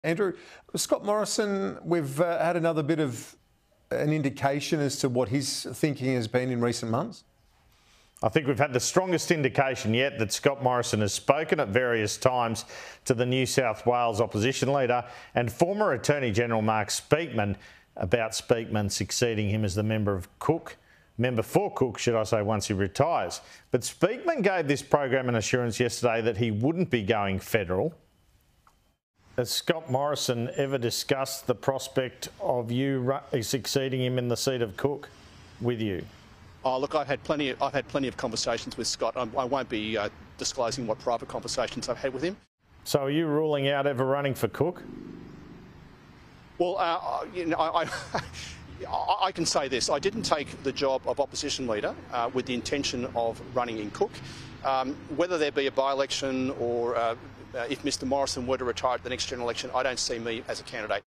Andrew, Scott Morrison, we've had another bit of an indication as to what his thinking has been in recent months. I think we've had the strongest indication yet that Scott Morrison has spoken at various times to the New South Wales opposition leader and former Attorney General Mark Speakman about Speakman succeeding him as the member for Cook, should I say, once he retires. But Speakman gave this program an assurance yesterday that he wouldn't be going federal. Has Scott Morrison ever discussed the prospect of you succeeding him in the seat of Cook with you? Oh, look, I've had plenty of conversations with Scott. I won't be disclosing what private conversations I've had with him. So are you ruling out ever running for Cook? Well, you know, I can say this. I didn't take the job of opposition leader with the intention of running in Cook. Whether there be a by-election or if Mr Morrison were to retire at the next general election, I don't see me as a candidate.